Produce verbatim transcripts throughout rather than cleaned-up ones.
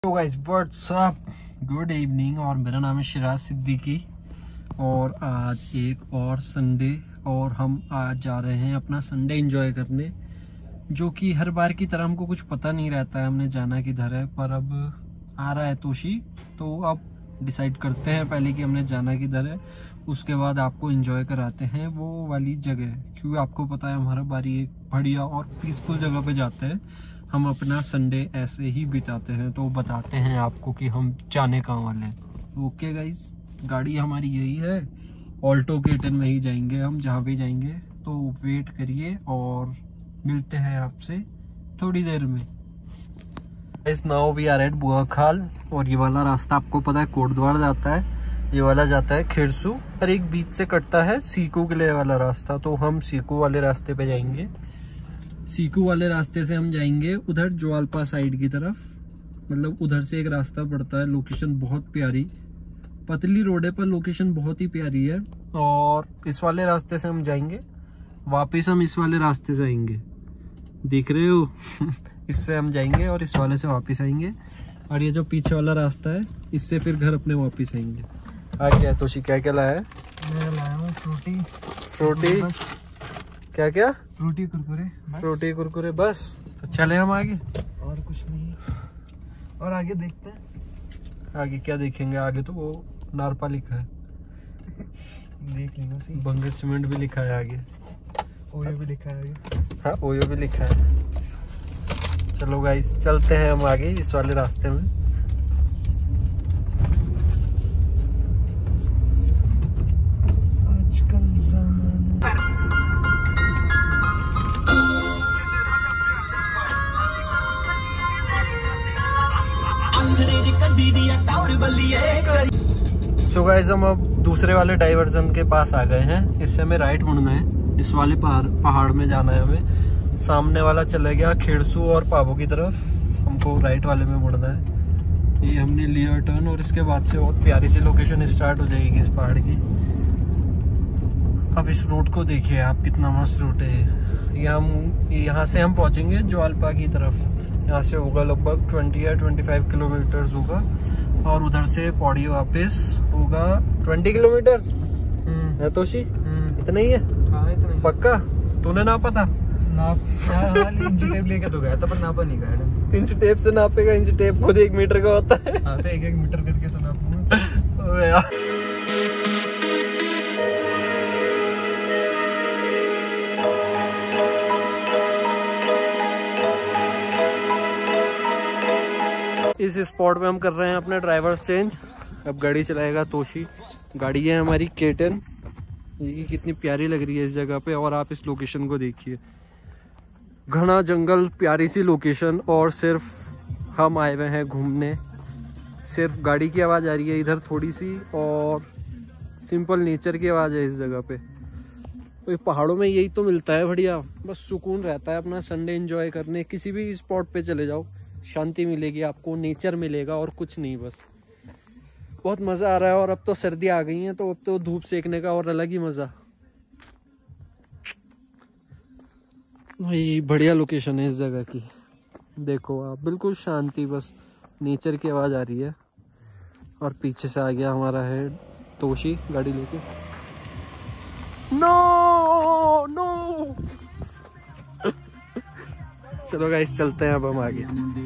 तो guys what's up, good evening. और मेरा नाम है शिराज सिद्दीकी और आज एक और संडे और हम आज जा रहे हैं अपना संडे एंजॉय करने, जो कि हर बार की तरह हमको कुछ पता नहीं रहता है हमने जाना किधर है। पर अब आ रहा है तोशी, तो अब डिसाइड करते हैं पहले कि हमने जाना किधर है, उसके बाद आपको एंजॉय कराते हैं वो वाली जगह। क्योंकि आपको पता है हमारा बारी एक बढ़िया और पीसफुल जगह पे जाते हैं, हम अपना संडे ऐसे ही बिताते हैं। तो बताते हैं आपको कि हम जाने कहाँ वाले हैं। ओके गाइस, गाड़ी हमारी यही है, ऑल्टो केटन में ही जाएंगे हम जहाँ भी जाएंगे। तो वेट करिए और मिलते हैं आपसे थोड़ी देर में। इस now we are at Buakhal और ये वाला रास्ता आपको पता है कोटद्वार जाता है, ये वाला जाता है खिरसू और एक बीच से कटता है सीकू के लिए वाला रास्ता। तो हम सीकू वाले रास्ते पे जाएंगे। सीकू वाले रास्ते से हम जाएंगे उधर ज्वालपा साइड की तरफ, मतलब उधर से एक रास्ता पड़ता है। लोकेशन बहुत प्यारी, पतली रोड है पर लोकेशन बहुत ही प्यारी है। और इस वाले रास्ते से हम जाएंगे, वापस हम इस वाले रास्ते से आएंगे, देख रहे हो इससे हम जाएंगे और इस वाले से वापस आएंगे। और ये जो पीछे वाला रास्ता है इससे फिर घर अपने वापस आएंगे। आ गया तोशी, क्या क्या लाया है? मैं लाया हूँ फ्रूटी फ्रूटी क्या क्या फ्रूटी कुरकुरे फ्रूटी कुरकुरे बस। तो चले हम आगे, और कुछ नहीं। और आगे देखते हैं। आगे क्या देखेंगे? आगे तो वो नारपा लिखा है देख लेंगे सही। बंगर सीमेंट भी लिखा है आगे, ओयो भी लिखा है आगे। हाँ ओयो भी लिखा है। चलो गाइस चलते हैं हम आगे इस वाले रास्ते में। आजकल ज़माना सो गाइस हम अब दूसरे वाले डाइवर्जन के पास आ गए हैं। इससे हमें राइट मुड़ना है, इस वाले पहाड़ पहाड़ में जाना है हमें। सामने वाला चला गया खिरसू और पाबो की तरफ, हमको राइट वाले में मुड़ना है। ये हमने लिया टर्न और इसके बाद से बहुत प्यारी सी लोकेशन स्टार्ट हो जाएगी इस पहाड़ की। अब इस रूट को देखिए आप, कितना मस्त रूट है। यहाँ हम यहाँ से हम पहुँचेंगे ज्वालपा की तरफ। यहाँ से होगा लगभग ट्वेंटी या ट्वेंटी फाइव किलोमीटर होगा और उधर से पौड़ी वापस होगा ट्वेंटी किलोमीटर है तोशी, इतना ही है। हाँ इतना ही। पक्का? तूने नापा था? नाप इंच टेप लेके तो गया था पर नापा नहीं गया। इंच टेप से नापेगा? इंच टेप खुद एक मीटर का होता है। हाँ तो एक एक मीटर करके तो नापूंगा यार। इस स्पॉट पे हम कर रहे हैं अपने ड्राइवर्स चेंज। अब गाड़ी चलाएगा तोशी। गाड़ी है हमारी केटन, ये कितनी प्यारी लग रही है इस जगह पे। और आप इस लोकेशन को देखिए, घना जंगल, प्यारी सी लोकेशन। और सिर्फ हम आए हुए हैं घूमने। सिर्फ गाड़ी की आवाज़ आ रही है इधर थोड़ी सी, और सिंपल नेचर की आवाज़ है इस जगह पे। तो पहाड़ों में यही तो मिलता है बढ़िया, बस सुकून रहता है अपना संडे एंजॉय करने। किसी भी स्पॉट पे चले जाओ, शांति मिलेगी आपको, नेचर मिलेगा और कुछ नहीं। बस बहुत मज़ा आ रहा है। और अब तो सर्दी आ गई है तो अब तो धूप सेकने का और अलग ही मज़ा। भाई बढ़िया लोकेशन है इस जगह की, देखो आप, बिल्कुल शांति, बस नेचर की आवाज़ आ रही है। और पीछे से आ गया हमारा है तोशी गाड़ी लेके। नो नो चलो गाइस चलते हैं अब हम आगे।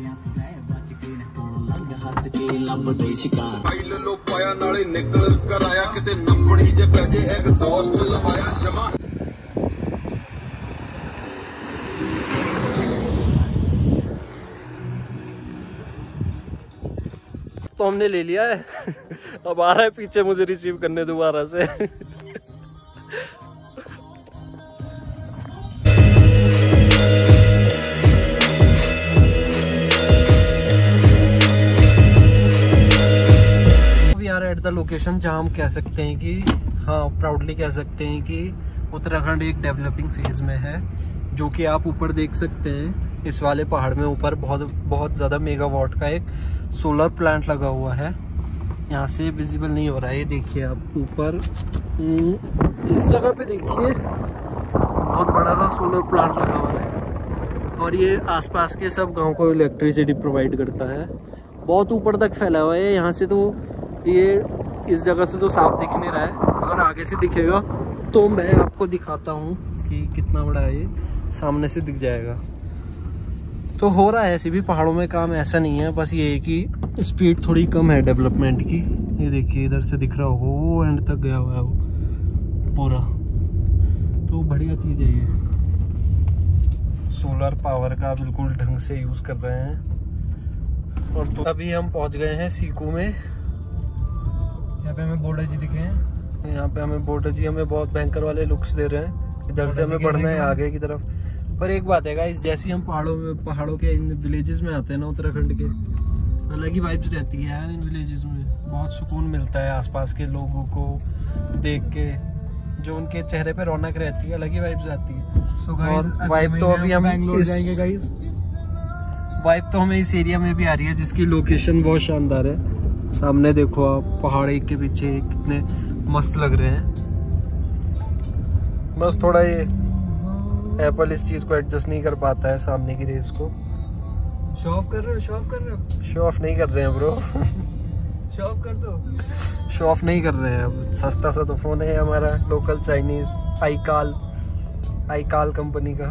तो हमने ले लिया है अब आ रहा है पीछे मुझे रिसीव करने दोबारा से एट द लोकेशन जहाँ हम कह सकते हैं कि, हाँ प्राउडली कह सकते हैं कि उत्तराखंड एक डेवलपिंग फेज में है। जो कि आप ऊपर देख सकते हैं इस वाले पहाड़ में ऊपर बहुत बहुत ज़्यादा मेगावाट का एक सोलर प्लांट लगा हुआ है। यहाँ से विजिबल नहीं हो रहा है, ये देखिए आप ऊपर इस जगह पे देखिए बहुत बड़ा सा सोलर प्लांट लगा हुआ है। और ये आसपास के सब गांव को इलेक्ट्रिसिटी प्रोवाइड करता है। बहुत ऊपर तक फैला हुआ है। यहाँ से तो ये इस जगह से तो साफ दिख नहीं रहा है, अगर आगे से दिखेगा तो मैं आपको दिखाता हूँ कि कितना बड़ा है। ये सामने से दिख जाएगा। तो हो रहा है ऐसे भी पहाड़ों में काम, ऐसा नहीं है, बस ये है कि स्पीड थोड़ी कम है डेवलपमेंट की। ये देखिए इधर से दिख रहा होगा वो एंड तक गया हुआ है वो पूरा, तो बढ़िया चीज़ है ये। सोलर पावर का बिल्कुल ढंग से यूज़ कर रहे हैं। और तो अभी हम पहुंच गए हैं सीकू में। यहाँ पे हमें बॉर्डर जी दिखे हैं। यहाँ पे हमें बॉर्डर जी हमें बहुत भयंकर वाले लुक्स दे रहे हैं। इधर से हमें बढ़ना है आगे की तरफ। पर एक बात है गाइस, जैसे हम पहाड़ों में पहाड़ों के इन विलेजेस में आते हैं ना उत्तराखंड के, अलग ही वाइब्स रहती है यार इन विलेजेस में। बहुत सुकून मिलता है आसपास के लोगों को देख के, जो उनके चेहरे पे रौनक रहती है, अलग ही वाइब्स आती है। so और वाइब तो अभी हम बैंगलोर इस जाएंगे गाइस। वाइब तो हमें इस एरिया में भी आ रही है जिसकी लोकेशन बहुत शानदार है। सामने देखो आप, पहाड़ी के पीछे कितने मस्त लग रहे हैं। बस थोड़ा ये एप्पल इस चीज को एडजस्ट नहीं कर पाता है, सामने की रेस को। शो ऑफ कर रहे हो? शो ऑफ कर रहे हो? शो ऑफ नहीं कर रहे हैं ब्रो। शो ऑफ कर दो। शो ऑफ नहीं कर रहे हैं। अब सस्ता सा तो फोन है हमारा, local Chinese iKall iKall company का।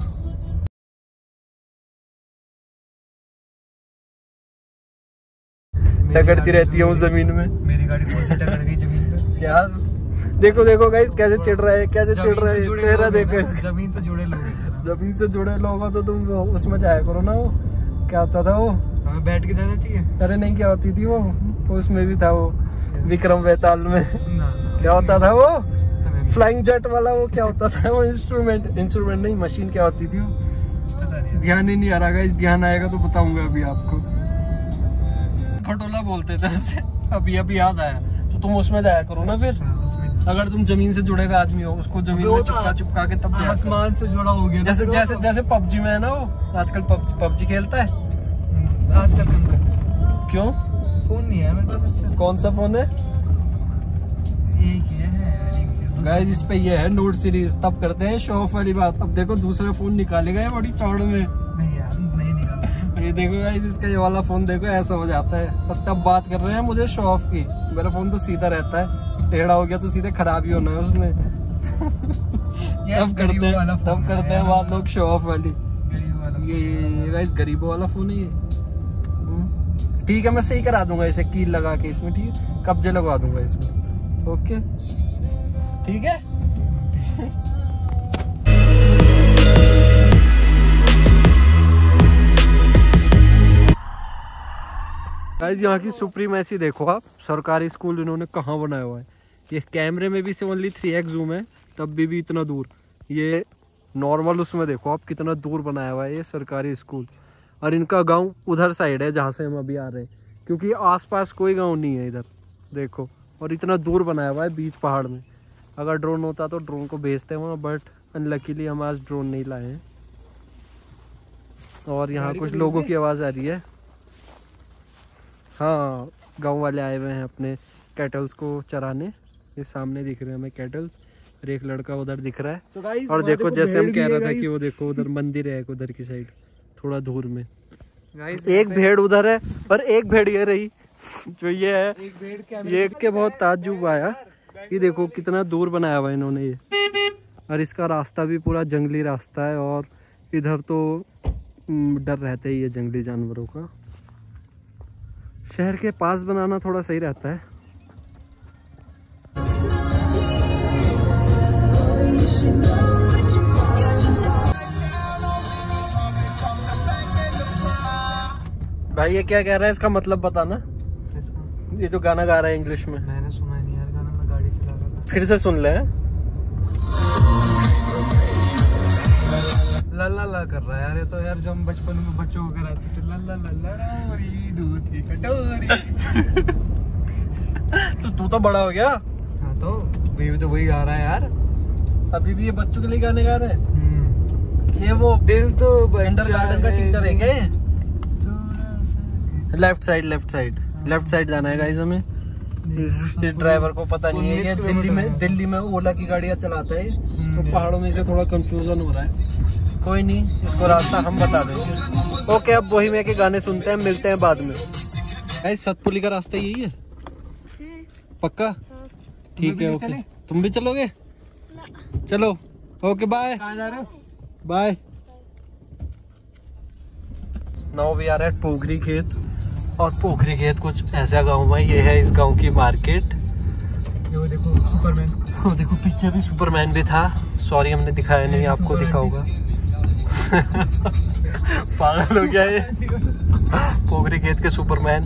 टकरती रहती है वो जमीन में। मेरी गाड़ी बहुत टकरा गई जमीन पे। क्या देखो देखो गाइस कैसे चिढ़ रहा है, कैसे चिढ़ रहा है, चेहरा देखो इसका। जमीन से जुड़े लोग, जमीन से जुड़े लोग हो तो तुम उसमें जाया करो ना। वो क्या होता था वो, हमें बैठ के जाना चाहिए। अरे नहीं, क्या होती थी वो, उसमें भी था वो विक्रम बेताल में। ना, क्या होता था वो फ्लाइंग जेट वाला, वो क्या होता था वो इंस्ट्रूमेंट इंस्ट्रूमेंट नहीं मशीन, क्या होती थी वो, ध्यान ही नहीं आ रहा गाइस। ध्यान आएगा तो बताऊंगा अभी आपको। खटोला बोलते थे उसे, अभी अभी याद आया। तो तुम उसमें जाया करो ना फिर। अगर तुम जमीन से जुड़े हुए आदमी हो, उसको जमीन में चिपका चिपका के तब आसमान से जुड़ा हो गया। जैसे जैसे जैसे पबजी में है ना, वो आजकल पबजी खेलता है आजकल। क्यों? फोन नहीं है मेरे पास। कौन सा फोन है? एक ही है गाइस, इस पे ये है नोट सीरीज, तब करते हैं शो ऑफ वाली बात। अब देखो दूसरा फोन निकालेगा ये बड़ी चौड़ में। नहीं यार, नहीं निकाला। ये देखो गाइस, इसका ये वाला फोन देखो ऐसा हो जाता है। और तब बात कर रहे हैं मुझे शो ऑफ की। मेरा फोन तो सीधा रहता है, टेढ़ा हो गया तो सीधे खराब ही होना है उसने। तब करते हैं तब करते हैं बात लोग शो ऑफ वाली। ये गाइस गरीबों वाला फोन है ये। ठीक है, मैं सही करा दूंगा इसे कील लगा के इसमें, ठीक है, कब्जे लगवा दूंगा इसमें। ओके ठीक है। गाइस यहाँ की सुप्रीमेसी देखो आप, सरकारी स्कूल इन्होंने कहाँ बनाया हुआ है। ये कैमरे में भी से ओनली थ्री एक्स जूम है, तब भी भी इतना दूर। ये नॉर्मल उसमें देखो आप कितना दूर बनाया हुआ है ये सरकारी स्कूल। और इनका गांव उधर साइड है जहाँ से हम अभी आ रहे हैं, क्योंकि आसपास कोई गांव नहीं है इधर देखो। और इतना दूर बनाया हुआ है बीच पहाड़ में। अगर ड्रोन होता तो ड्रोन को भेजते वहाँ, बट अनलकीली हम आज ड्रोन नहीं लाए हैं। और यहाँ कुछ लोगों की आवाज़ आ रही है। हाँ, गांव वाले आए हुए हैं अपने कैटल्स को चराने। ये सामने दिख रहे हैं हमें कैटल्स, और एक लड़का उधर दिख रहा है। so guys, और देखो जैसे हम कह रहा था guys. कि वो देखो उधर मंदिर है उधर की साइड थोड़ा दूर में। guys, एक भेड़ उधर है और एक भेड़ ये रही जो ये है। एक भेड़ क्या ये के बहुत ताज्जुब आया, ये देखो कितना दूर बनाया हुआ इन्होंने ये। और इसका रास्ता भी पूरा जंगली रास्ता है, और इधर तो डर रहता ही है जंगली जानवरों का। शहर के पास बनाना थोड़ा सही रहता है। भाई ये क्या कह रहा है, इसका मतलब बताना। ये जो गाना गा रहा है इंग्लिश में, मैंने सुना नहीं यार गाना, मैं गाड़ी चला रहा था। फिर से सुन ले। ला ला ला कर रहा है यार ये तो, यार जो हम बचपन में बच्चों को कराते थे, ला ला ला ला दूध की कटोरी। तो तू तो बड़ा हो गया। हाँ तो वही तो वही गा रहा है यार। अभी भी ये बच्चों के लिए गाने गा रहे हैं। ये वो दिल तो किंडरगार्टन का टीचर है क्या? Left side left side left side जाना है गाइस हमें। इस ड्राइवर को पता नहीं है, ये दिल्ली में दिल्ली में ओला की गाड़ियां चलाता है, तो पहाड़ों में से थोड़ा कंफ्यूजन हो रहा है। कोई नहीं, इसको रास्ता हम बता देंगे। ओके, अब वही में के गाने सुनते हैं, मिलते हैं बाद में। गाइस सतपुली का रास्ता यही है पक्का? ठीक है ओके। तुम भी चलोगे? चलो ओके बाय। कहाँ जा रहे हो? Bye. Now we are at Pokhari खेत। और पोखरी खेत कुछ ऐसा गांव है, ये है इस गांव की मार्केट। वो देखो सुपरमैन, वो देखो पीछे भी सुपरमैन भी था। सॉरी हमने दिखाया नहीं, आपको दिखा होगा। पागल हो गया ये। पोखरी खेत के सुपरमैन।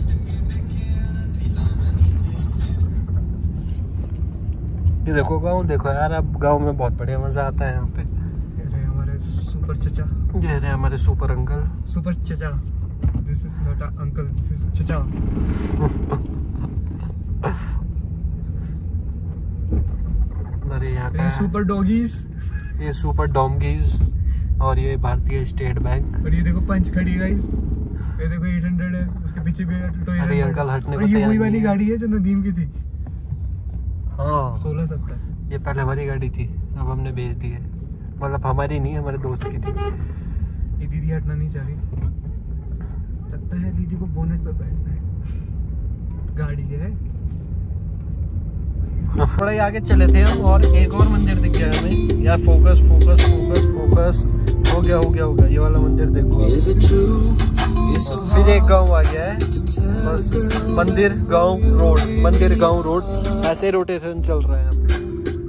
ये देखो गांव, देखो यार अब गांव में बहुत बढ़िया मजा आता है यहाँ पे। ये रहे हमारे सुपर चचा, ये रहे हमारे सुपर अंकल। सुपर चचा, this is not uncle, this is चचा। अरे यहाँ पे सुपर डॉगीज, ये सुपर डोंगीज। और ये भारतीय स्टेट बैंक। और ये देखो पंच खड़ी गाइस, ये देखो आठ सौ है, उसके पीछे भी टोयोटा। अरे अंकल हटने को ये तैयार वही नहीं वाली है। गाड़ी है जो नदीम की थी। हाँ सोलह सत्तर। ये पहले हमारी गाड़ी थी, अब हमने बेच दी है। मतलब हमारी नहीं, हमारे दोस्त की थी। ये दीदी हटना नहीं चाह रही, लगता है दीदी को बोनेट पे बैठना है। गाड़ी है थोड़ा ही आगे चले थे हम और एक और मंदिर दिख गया हमें यार। Focus focus focus focus. हो गया हो गया हो गया। ये वाला मंदिर देखो। फिर एक गांव आ गया है। बस मंदिर गांव रोड, मंदिर गांव रोड, ऐसे रोटेशन चल रहा है यहाँ पे।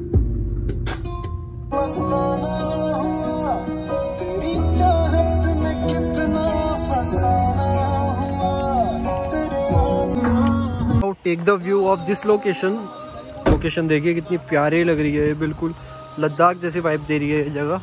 Take the view of this location. Location देखिए कितनी प्यारी लग रही है, बिल्कुल लद्दाख जैसी वाइब दे रही है ये जगह।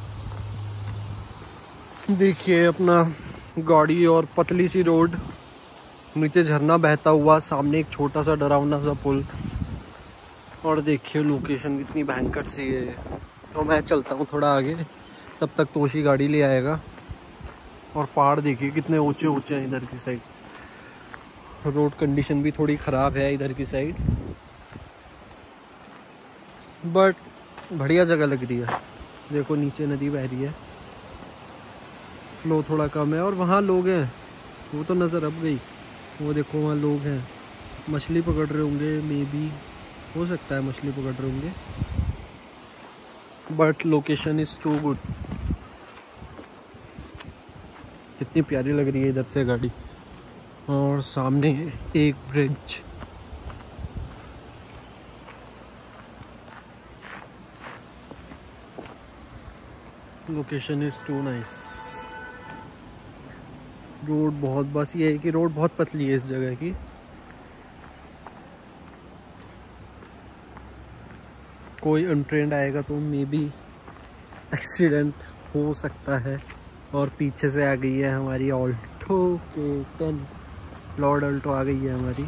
देखिए अपना गाड़ी और पतली सी रोड, नीचे झरना बहता हुआ, सामने एक छोटा सा डरावना सा पुल। और देखिए लोकेशन कितनी भयंकर सी है। तो मैं चलता हूँ थोड़ा आगे, तब तक तोशी गाड़ी ले आएगा। और पहाड़ देखिए कितने ऊंचे ऊंचे हैं इधर की साइड। रोड कंडीशन भी थोड़ी ख़राब है इधर की साइड, बट बढ़िया जगह लग रही है। देखो नीचे नदी बह रही है, फ्लो थोड़ा कम है। और वहाँ लोग हैं, वो तो नज़र अब गई। वो देखो वहाँ लोग हैं, मछली पकड़ रहे होंगे, मे बी हो सकता है मछली पकड़ रहे होंगे। But location is too good. कितनी प्यारी लग रही है इधर से गाड़ी। और सामने एक bridge. Location is too nice. Road बहुत, बस ये है कि रोड बहुत पतली है इस जगह की। कोई अनट्रेंड आएगा तो मे बी एक्सीडेंट हो सकता है। और पीछे से आ गई है हमारी ऑल्टो के टेन, लॉर्ड ऑल्टो आ गई है हमारी।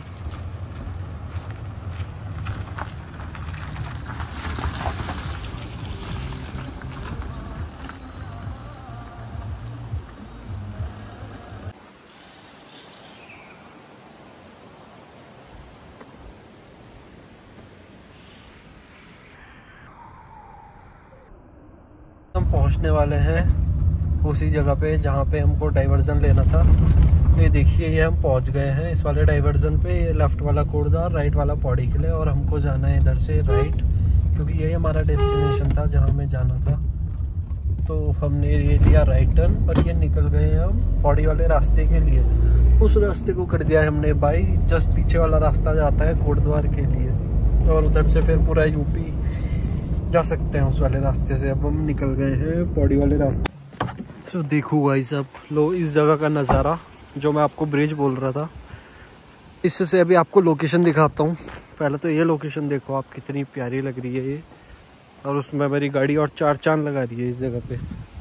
हम पहुंचने वाले हैं उसी जगह पे जहाँ पे हमको डाइवर्जन लेना था। ये देखिए ये हम पहुंच गए हैं इस वाले डाइवर्जन पे। ये लेफ्ट वाला कोटद्वार, राइट वाला पौड़ी किले। और हमको जाना है इधर से राइट, क्योंकि यही हमारा डेस्टिनेशन था जहाँ हमें जाना था। तो हमने ये लिया राइट टर्न और ये निकल गए हैं हम पौड़ी वाले रास्ते के लिए। उस रास्ते को कर दिया है हमने बाई। जस्ट पीछे वाला रास्ता जाता है कोटद्वार के लिए, और उधर से फिर पूरा यूपी जा सकते हैं उस वाले रास्ते से। अब हम निकल गए हैं पौड़ी वाले रास्ते। तो देखो गाइस, अब लो इस जगह का नज़ारा, जो मैं आपको ब्रिज बोल रहा था, इससे से अभी आपको लोकेशन दिखाता हूँ। पहले तो ये लोकेशन देखो आप, कितनी प्यारी लग रही है ये। और उसमें मेरी गाड़ी और चार चांद लगा रही है इस जगह पे।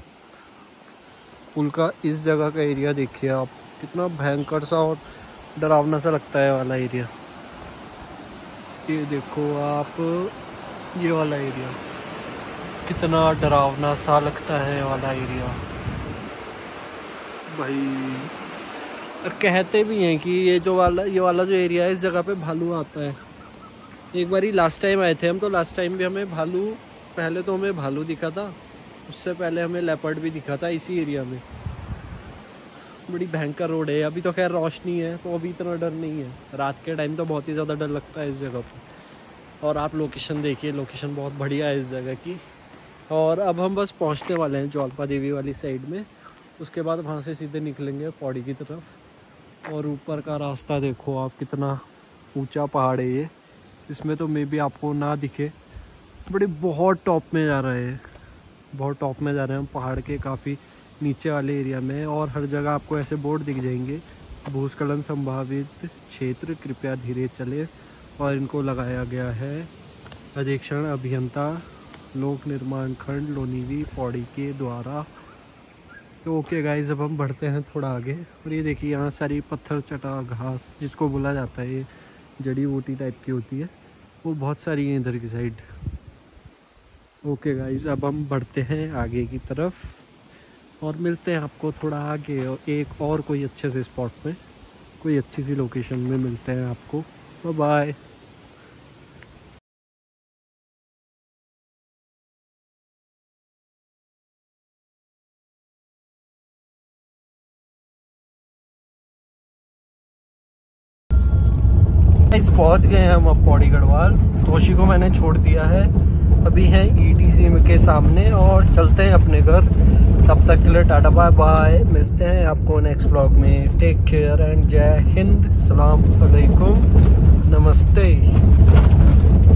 पुल का इस जगह का एरिया देखिए आप, कितना भयंकर सा और डरावना सा लगता है वाला एरिया। ये देखो आप, ये वाला एरिया कितना डरावना सा लगता है वाला एरिया भाई। और कहते भी हैं कि ये जो वाला ये वाला जो एरिया है, इस जगह पे भालू आता है। एक बारी लास्ट टाइम आए थे हम, तो लास्ट टाइम भी हमें भालू, पहले तो हमें भालू दिखा था, उससे पहले हमें लेपर्ड भी दिखा था इसी एरिया में। बड़ी भयंकर रोड है। अभी तो खैर रोशनी है तो अभी इतना डर नहीं है, रात के टाइम तो बहुत ही ज़्यादा डर लगता है इस जगह पर। और आप लोकेशन देखिए, लोकेशन बहुत बढ़िया है इस जगह की। और अब हम बस पहुंचने वाले हैं ज्वाल्पा देवी वाली साइड में, उसके बाद वहां से सीधे निकलेंगे पौड़ी की तरफ। और ऊपर का रास्ता देखो आप, कितना ऊंचा पहाड़ है ये, इसमें तो मे भी आपको ना दिखे, बड़ी बहुत टॉप में जा रहे हैं, बहुत टॉप में जा रहे हैं हम पहाड़ के काफ़ी नीचे वाले एरिया में। और हर जगह आपको ऐसे बोर्ड दिख जाएंगे, भूस्खलन संभावित क्षेत्र कृपया धीरे चले। और इनको लगाया गया है अधीक्षण अभियंता लोक निर्माण खंड लोनीवी पौड़ी के द्वारा। तो ओके गाइस, अब हम बढ़ते हैं थोड़ा आगे। और ये देखिए यहाँ सारी पत्थर चटा घास जिसको बोला जाता है, ये जड़ी बूटी टाइप की होती है, वो बहुत सारी है इधर की साइड। ओके गाइस, अब हम बढ़ते हैं आगे की तरफ और मिलते हैं आपको थोड़ा आगे और एक और कोई अच्छे से स्पॉट में, कोई अच्छी सी लोकेशन में मिलते हैं आपको। Bye bye. गाइस पहुंच गए हैं हम अब पौड़ी गढ़वाल। तोशी को मैंने छोड़ दिया है, अभी हैं ईटीसी के सामने और चलते हैं अपने घर। तब तक के लिए टाटा बाय बाय, मिलते हैं आपको नेक्स्ट व्लॉग में। Take care and Jai Hind, सलाम अलैकुम, नमस्ते।